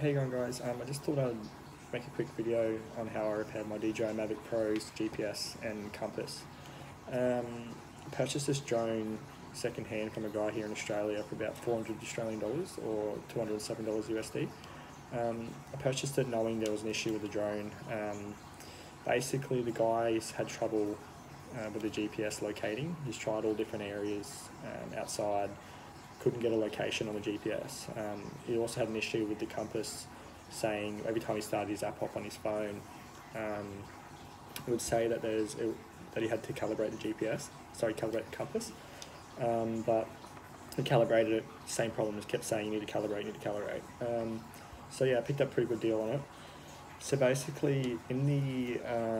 How you going, guys? I just thought I'd make a quick video on how I repaired my DJI Mavic Pro's GPS and compass. I purchased this drone second hand from a guy here in Australia for about $400 Australian dollars or $207 USD. I purchased it knowing there was an issue with the drone. Basically, the guy's had trouble with the GPS locating. He's tried all different areas outside, couldn't get a location on the GPS. He also had an issue with the compass, saying every time he started his app up on his phone, it would say that that he had to calibrate the GPS, calibrate the compass. But he calibrated it, same problem, just kept saying you need to calibrate. So yeah, I picked up a pretty good deal on it. So basically, in the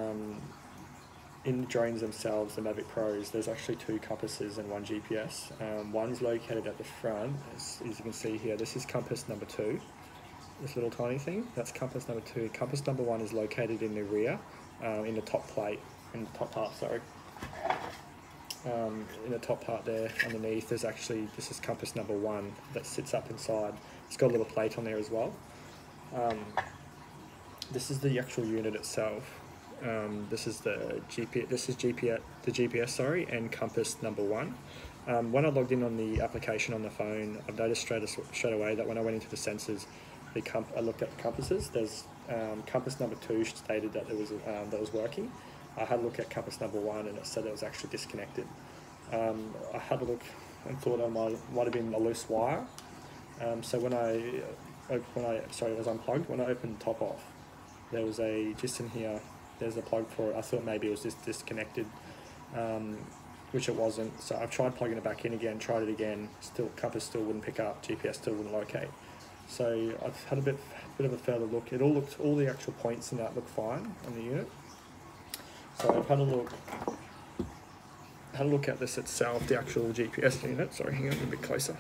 drones themselves, the Mavic Pros, there's actually two compasses and one GPS. One's located at the front, as you can see here. This is compass number 2, this little tiny thing. That's compass number 2. Compass number 1 is located in the rear, in the top plate, in the top part, sorry. In the top part there, underneath, there's actually, this is compass number 1 that sits up inside. It's got a little plate on there as well. This is the actual unit itself. This is the GPS, and compass number 1. When I logged in on the application on the phone, I've noticed straight away that when I went into the sensors, I looked at the compasses. There's compass number 2 stated that that was working. I had a look at compass number 1 and it said it was actually disconnected. I had a look and thought it might have been a loose wire. So when it was unplugged. When I opened the top off, there was just in here, there's a plug for it. I thought maybe it was just disconnected, which it wasn't. So I've tried plugging it back in again, tried it again, compass still wouldn't pick up, GPS still wouldn't locate. So I've had a bit of a further look. All the actual points in that look fine on the unit. So I've had a look at this itself, the actual GPS unit. Sorry, hang on a bit closer.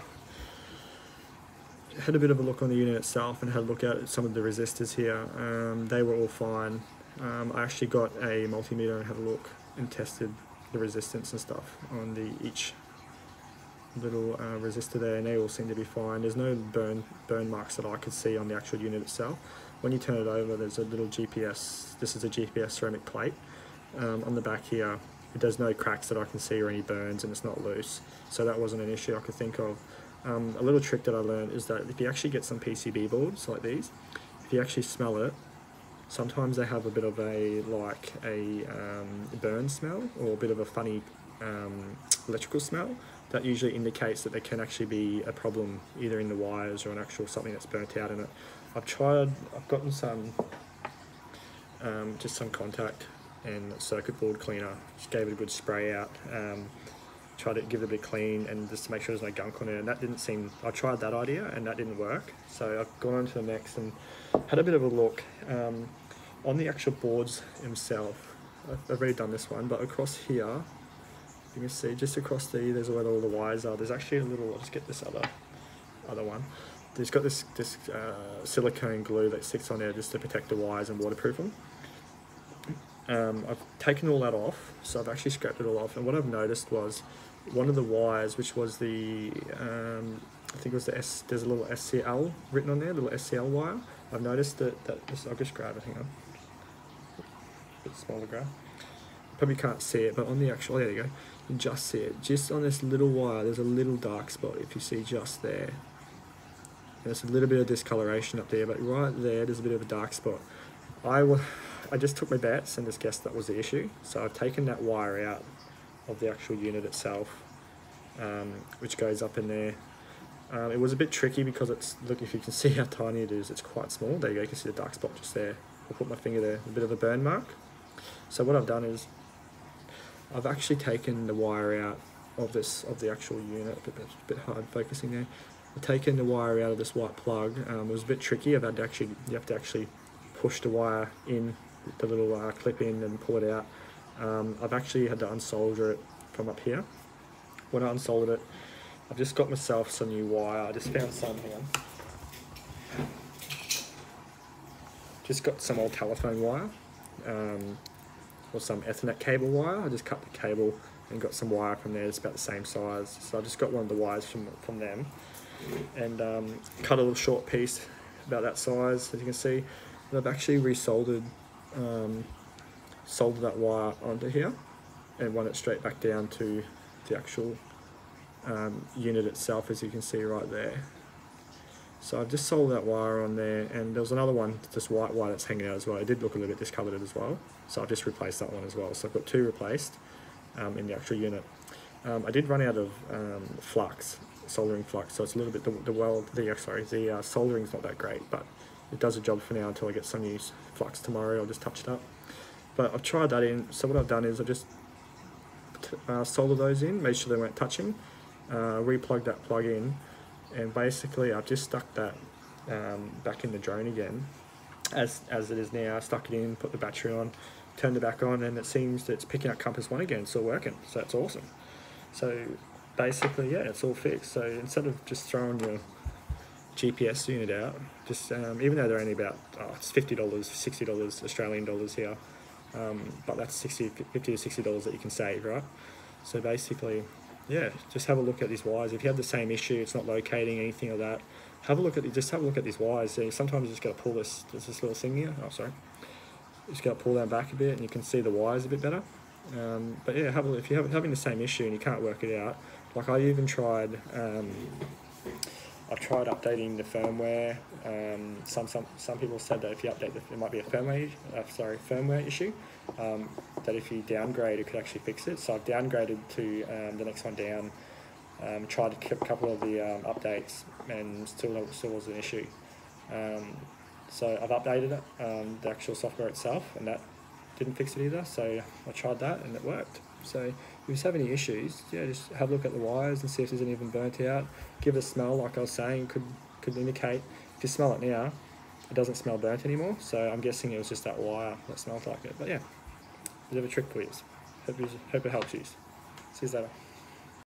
Had a bit of a look on the unit itself and had a look at some of the resistors here. They were all fine. I actually got a multimeter and had a look and tested the resistance and stuff on each little resistor there, and they all seem to be fine. There's no burn marks that I could see on the actual unit itself. When you turn it over, there's a little GPS. This is a GPS ceramic plate. On the back here, there's no cracks that I can see or any burns, and it's not loose. So that wasn't an issue I could think of. A little trick that I learned is that if you actually get some PCB boards like these, if you actually smell it, sometimes they have a bit of a burn smell or a bit of a funny electrical smell. That usually indicates that there can actually be a problem either in the wires or something that's burnt out in it. I've gotten some, just some contact and circuit board cleaner, just gave it a good spray out. Tried to give it a bit clean and just to make sure there's no gunk on it, and that didn't seem, I tried that idea and that didn't work. So I've gone on to the next and had a bit of a look on the actual boards themselves. I've already done this one, but across here, you can see just across there's where all the wires are. There's actually a little, I'll just get this other one. There's got this silicone glue that sits on there just to protect the wires and waterproof them. I've taken all that off, so I've actually scrapped it all off, and what I've noticed was one of the wires, which was the, I think it was there's a little SCL written on there, a little SCL wire. I've noticed that I'll just grab it, hang on, a bit smaller grab. Probably can't see it, but on the actual, there you go, you can just see it. Just on this little wire, there's a little dark spot, if you see just there. There's a little bit of discoloration up there, but right there's a bit of a dark spot. I just took my bets and just guessed that was the issue. So I've taken that wire out of the actual unit itself, which goes up in there. It was a bit tricky because look, if you can see how tiny it is, it's quite small. There you go, you can see the dark spot just there. I'll put my finger there, a bit of a burn mark. So what I've done is, I've actually taken the wire out of the actual unit, a bit hard focusing there. I've taken the wire out of this white plug. It was a bit tricky. You have to actually push the wire in, the little clip in, and pull it out. I've actually had to unsolder it from up here. When I unsoldered it, I've just got myself some new wire. I just found some, hang on. Just got some old telephone wire, or some Ethernet cable wire. I just cut the cable and got some wire from there. It's about the same size. So I just got one of the wires from them, and cut a little short piece, about that size, as you can see. And I've actually resoldered soldered that wire onto here and run it straight back down to the actual unit itself, as you can see right there. So I've just soldered that wire on there, and there was another one, just white wire, that's hanging out as well. It did look a little bit discoloured as well, so I've just replaced that one as well. So I've got two replaced in the actual unit. I did run out of flux, soldering flux, so it's a little bit, the soldering's not that great, but it does a job for now until I get some new flux tomorrow. I'll just touch it up. But I've tried that in, so what I've done is I've just soldered those in, made sure they weren't touching, replugged that plug in, and basically I've just stuck that back in the drone again, as it is now. I stuck it in, put the battery on, turned it back on, and it seems that it's picking up compass 1 again, it's all working, so that's awesome. So basically, yeah, it's all fixed. So instead of just throwing your GPS unit out, just even though they're only about, it's $50, $60 Australian dollars here, but that's $50 to $60 that you can save, right? So basically, yeah, just have a look at these wires. If you have the same issue, it's not locating, anything like that, have a look at these wires. So sometimes you just got to pull this little thing here. Oh, sorry. You just got to pull that back a bit, and you can see the wires a bit better. But yeah, if you're having the same issue and you can't work it out, like I even tried, I've tried updating the firmware. Some people said that if you update, it might be a firmware issue. That if you downgrade, it could actually fix it. So I've downgraded to the next one down. Tried a couple of the updates, and still was an issue. So I've updated it, the actual software itself, and that didn't fix it either. So I tried that, and it worked. So if you have any issues, yeah, just have a look at the wires and see if there's any of them burnt out. Give it a smell, like I was saying, could indicate. If you smell it now, it doesn't smell burnt anymore. So I'm guessing it was just that wire that smelled like it. But yeah, bit of a trick for you. Hope it helps you. See you later.